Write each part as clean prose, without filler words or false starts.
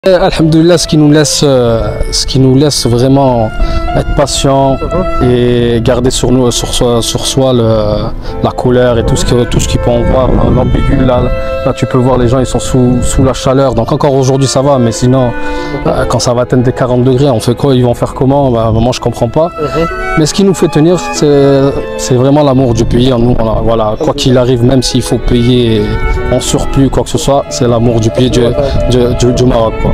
Alhamdoulilah, ce qui nous laisse vraiment être patient et garder sur soi la couleur et tout ce qui peut en voir, l'ambigu là tu peux voir les gens ils sont sous la chaleur, donc encore aujourd'hui ça va, mais sinon quand ça va atteindre des 40 degrés, on fait quoi, ils vont faire comment, moi je comprends pas. Mais ce qui nous fait tenir, c'est vraiment l'amour du pays en nous, voilà, quoi qu'il arrive, même s'il faut payer en surplus quoi que ce soit, c'est l'amour du pays du Maroc quoi.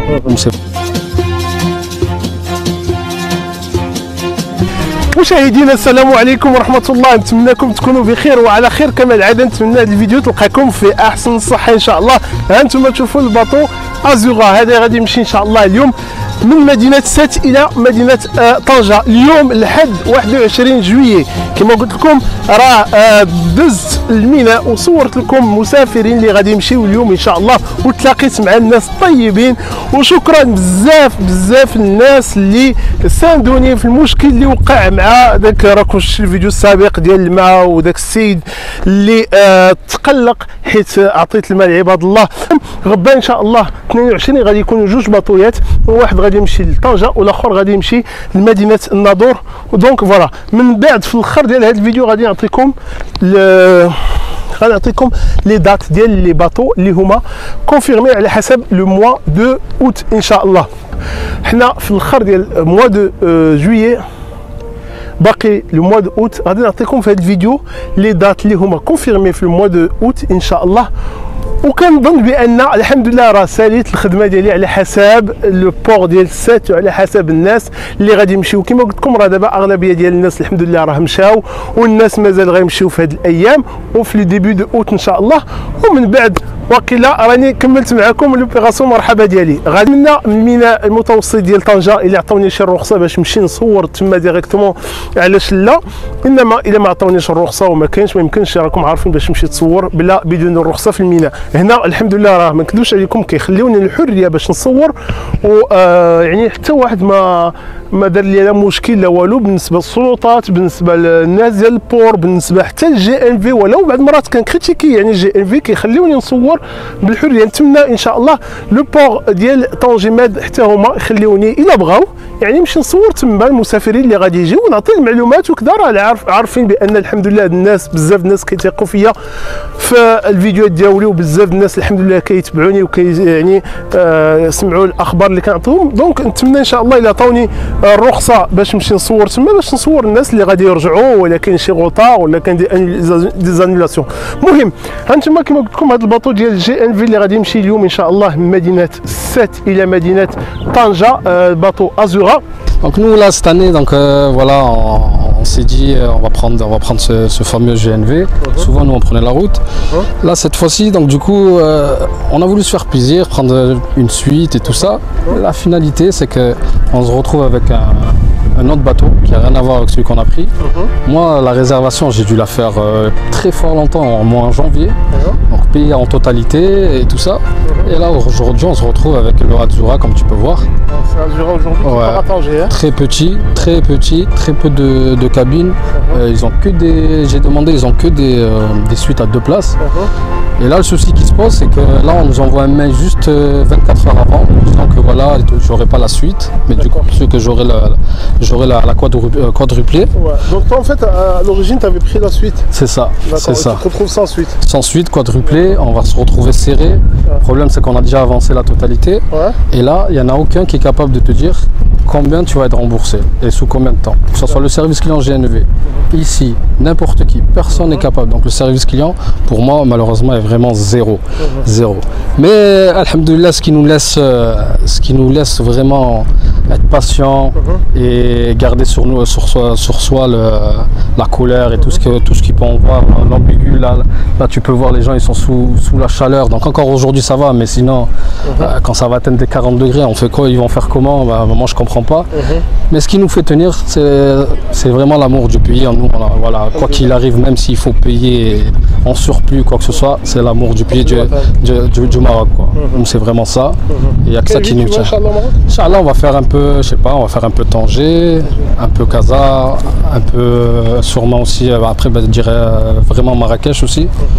مشاهدينا السلام عليكم ورحمة الله، نتمنىكم تكونوا بخير وعلى خير كما العادة. نتمنى هذا الفيديو تلقاكم في أحسن الصحة إن شاء الله. ها أنتم تشوفوا الباطو أزورا هذا غادي يمشي إن شاء الله اليوم من مدينة سات إلى مدينة طنجة اليوم لحد 21 جويي. كما قلت لكم راه دزت الميناء وصورت لكم مسافرين اللي غادي يمشيو اليوم إن شاء الله، وتلاقيت مع الناس الطيبين، وشكرا بزاف الناس اللي ساندوني في المشكل اللي وقع مع داك، راكم شفتوا الفيديو السابق ديال الماء وداك السيد اللي تقلق حيت عطيت الماء لعباد الله. غدا ان شاء الله 22 غادي يكونوا جوج باطويات، واحد غادي يمشي لطنجة والاخر غادي يمشي لمدينه الناظور. دونك فوالا من بعد في الاخر ديال هذا الفيديو غادي نعطيكم لي دات ديال لي باطو اللي هما كونفيرمي على حسب لو موا دو اوت ان شاء الله. حنا في الاخر ديال موا دو جويي باقي لو موا دو اوت، غادي نعطيكم في هذا الفيديو لي دات اللي هما كونفيرمي في الموا دو اوت ان شاء الله. وكنظن بان الحمد لله راه ساليت الخدمه ديالي على حساب لو بور ديال سات وعلى حساب الناس اللي غادي يمشيو. كما قلت لكم راه دابا اغلبيه ديال الناس الحمد لله راه مشاو، والناس مازال غيمشيو في هذه الايام وفي لي ديبي دو اوت ان شاء الله. ومن بعد وقيلا راني كملت معكم لوبيراسيون مرحبا ديالي. غادي من الميناء المتوسط ديال طنجة اللي عطاوني شي الرخصه باش نمشي نصور تما ديريكتومون علاش لا، انما الا ما عطاونيش الرخصه وما كاينش ما يمكنش، راكم عارفين باش نمشي تصور بلا بدون الرخصه في الميناء. هنا الحمد لله راه ما نكذبش عليكم كيخليوني الحريه باش نصور، و يعني حتى واحد ما دار لي لا مشكل لا والو بالنسبه للسلطات، بالنسبه للناس ديال البور، بالنسبه حتى للجي ان في. ولو بعض المرات كنكريتيكي يعني الجي ان في كيخليوني نصور بالحريه. نتمنى ان شاء الله لو بور ديال طنجيماد حتى هما يخليوني الا بغاو يعني نمشي نصور تما المسافرين اللي غادي يجيو ونعطي المعلومات وكذا. راه عارفين بان الحمد لله الناس بزاف الناس كيثيقوا فيا في الفيديوهات ديالي، وبزاف الناس الحمد لله كيتبعوني يعني سمعوا الاخبار اللي كنعطيهم. دونك نتمنى ان شاء الله الا عطاوني الرخصه باش نمشي نصور تما، باش نصور الناس اللي غادي يرجعوا ولا كاين شي غوطار ولا كاين دي زانيلاسيون. المهم هانتوما كما قلت لكم هذا الباطو ديال الجي ان في اللي غادي يمشي اليوم ان شاء الله من مدينه سات الى مدينه طنجة، باطو ازورا. Donc nous là cette année, donc voilà, on s'est dit on va prendre ce fameux GNV. Souvent nous on prenait la route. Là cette fois-ci, donc du coup on a voulu se faire plaisir, prendre une suite et tout ça. La finalité c'est que on se retrouve avec un autre bateau qui n'a rien à voir avec celui qu'on a pris. Moi la réservation j'ai dû la faire très fort longtemps, en janvier, donc payé en totalité et tout ça. Et là aujourd'hui on se retrouve avec le Azura comme tu peux voir. C'est Azura aujourd'hui, ouais. Pas à Tanger, hein. Très petit, très peu de cabines. Ils ont que j'ai demandé, ils ont que des suites à 2 places. Et là le souci qui se pose c'est que là on nous envoie un mail juste 24 heures avant disant que voilà j'aurai pas la suite, mais du coup que j'aurai la quadruplée. Ouais. Donc toi en fait à l'origine tu avais pris la suite. C'est ça, c'est ça. Tu te retrouves sans suite. Sans suite, quadruplée, on va se retrouver serré. Le problème c'est qu'on a déjà avancé la totalité. Et là il n'y en a aucun qui est capable de te dire combien tu vas être remboursé et sous combien de temps. Que ce soit le service client GNV, ici, n'importe qui, personne n'est capable. Donc le service client, pour moi, malheureusement, est vraiment zéro. Mais, alhamdoulilah, ce qui nous laisse vraiment être patient et garder sur soi la couleur et tout ce qui peut en voir, l'ambigu, là tu peux voir les gens, ils sont sous la chaleur. Donc encore aujourd'hui, ça va, mais sinon, quand ça va atteindre des 40 degrés, on fait quoi, ils vont faire comment, moi je comprends pas. Mais ce qui nous fait tenir, c'est vraiment l'amour du pays en nous, voilà, quoi qu'il arrive, même s'il faut payer en surplus quoi que ce soit, c'est l'amour du pays du Maroc quoi. C'est vraiment ça, il n'y a que ça qui nous tient. Inch'Allah on va faire un peu, je sais pas, on va faire un peu Tanger, un peu Casa, un peu sûrement aussi après je dirais vraiment Marrakech aussi.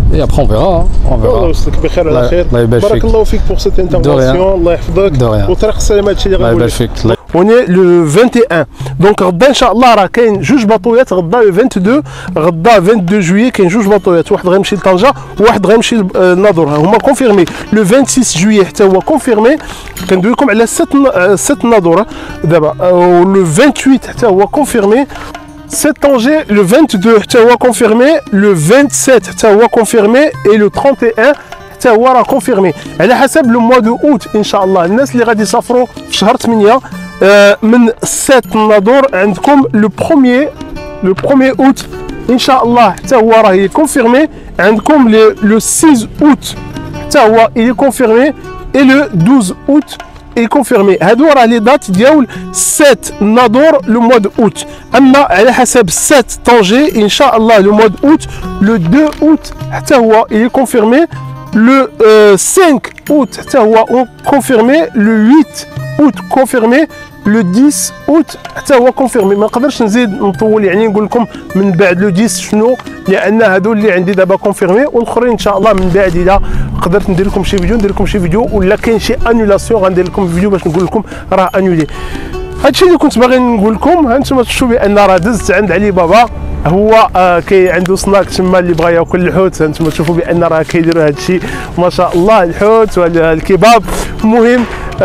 Et après, on verra. On verra. بارك الله فيك pour cette intervention. الله يحفظك وطريق السلامة هادشي اللي غنقول لك. On est le 21 donc غدا ان شاء الله راه كاين جوج باطويات غدا le 22 غدا 22 جويي كاين جوج باطويات واحد غيمشي لطنجة وواحد غيمشي للناظور هما كونفيرمي لو 26 جويي حتى هو كونفيرمي كندوي لكم على 7 ناظور دابا لو 28 حتى هو كونفيرمي 7 طنجة le 22 حتى هو كونفيرمي le 27 حتى هو كونفيرمي et le 31 حتى هو راه كونفيرمي على حسب لو موا دو اوت ان شاء الله الناس اللي غادي يسافروا في شهر 8 من 7 ناظور عندكم لو بروميي اوت ان شاء الله حتى هو راه كونفيرمي عندكم لو 6 اوت حتى هو il est confirmé et le 12 août est confirmé. هادو راه لي دات ديال 7 ناظور لو موا دو اوت. اما على حسب 7 طنجة ان شاء الله لو موا دو اوت لو 2 اوت حتى هو il est confirmé. Le 5 août حتى هو confirmé. Le 8 août confirmé. Le 10 août حتى هو كونفيرمي. ما نقدرش نزيد نطول يعني نقول لكم من بعد لو 10 شنو لان هادو اللي عندي دابا كونفيرمي والاخرين ان شاء الله من بعد اذا قدرت ندير لكم شي فيديو ندير لكم شي فيديو ولا كاين شي انولاسيون غندير لكم فيديو باش نقول لكم راه انولي. هادشي اللي كنت باغي نقول لكم. ها انتم تشوفوا بان راه دزت عند علي بابا هو كي عنده سناك تما اللي بغى ياكل الحوت. انتم تشوفوا بان راه كيديروا هادشي ما شاء الله الحوت والكباب. المهم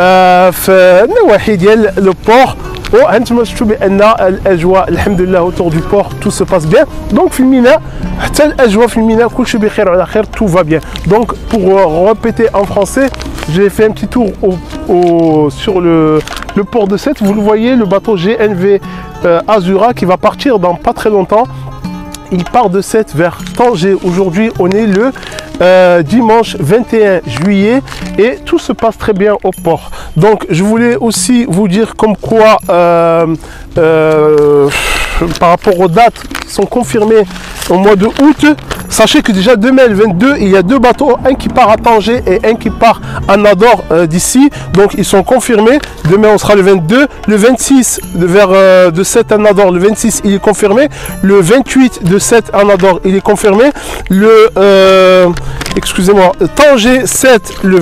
في النواحي ديال لو بور وانتم تشوفوا بان الاجواء الحمد لله اوتور دو بور تو سو باس بيان. دونك في الميناء حتى الاجواء في الميناء كلشي بخير وعلى خير تو فا بيان. دونك بور ريبيتي en français j'ai fait un petit tour sur le port de Sète. Vous le voyez, le bateau GNV Azura qui va partir dans pas très longtemps. Il part de Sète vers Tanger. Aujourd'hui, on est le dimanche 21 juillet et tout se passe très bien au port. Donc, je voulais aussi vous dire comme quoi, par rapport aux dates qui sont confirmées au mois de août, sachez que déjà 2022, il y a 2 bateaux, un qui part à Tanger et un qui part à Nador d'ici. Donc ils sont confirmés. Demain on sera le 22. Le 26 de 7 à Nador, le 26 il est confirmé. Le 28 de 7 à Nador, il est confirmé. Le excusez-moi, Tanger 7, le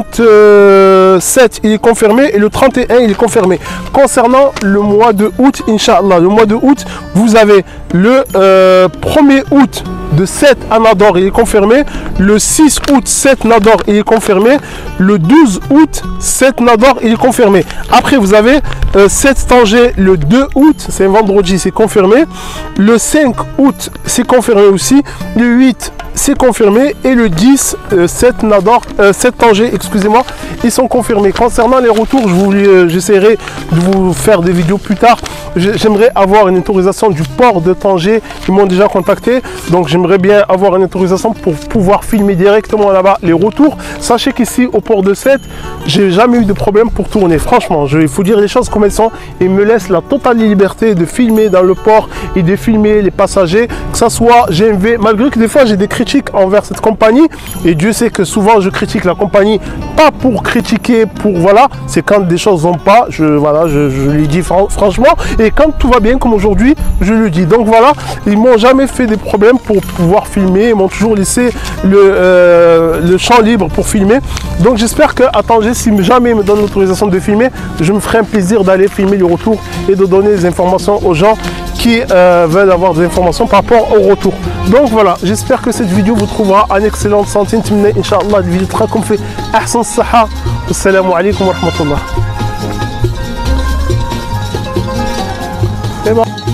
27 il est confirmé et le 31 il est confirmé. Concernant le mois de août, Inch'Allah, le mois de août, vous avez le 1er août de 7 à Nador, il est confirmé. Le 6 août, 7 Nador, il est confirmé. Le 12 août, 7 Nador, il est confirmé. Après, vous avez 7 Tanger le 2 août, c'est un vendredi, c'est confirmé. Le 5 août, c'est confirmé aussi. Le 8, c'est confirmé. Et le 10, 7 Nador, 7 Tanger, excusez-moi, ils sont confirmés. Concernant les retours, j'essaierai de vous faire des vidéos plus tard. J'aimerais avoir une autorisation du port de Tanger. Ils m'ont déjà contacté. Donc, j'aimerais bien avoir une autorisation pour pouvoir filmer directement là-bas les retours. Sachez qu'ici, au port de Sète, j'ai jamais eu de problème pour tourner. Franchement, il faut dire les choses comme elles sont. Ils me laissent la totale liberté de filmer dans le port et de filmer les passagers, que ça soit GNV. Malgré que des fois, j'ai des critiques envers cette compagnie. Et Dieu sait que souvent, je critique la compagnie, pas pour critiquer, pour voilà. C'est quand des choses vont pas, je lui dis franchement. Et quand tout va bien, comme aujourd'hui, je le dis. Donc voilà, ils m'ont jamais fait des problèmes pour pouvoir filmer. Ils m'ont toujours laissé le champ libre pour filmer. Donc j'espère qu'à Tanger, si jamais ils me donnent l'autorisation de filmer, je me ferai un plaisir d'aller filmer le retour et de donner des informations aux gens qui veulent avoir des informations par rapport au retour. Donc voilà, j'espère que cette vidéo vous trouvera en excellente santé. Inch'Allah, la vidéo sera comme fait. Ahsan saha. Assalamu alaikum wa rahmatullah. C'est bon.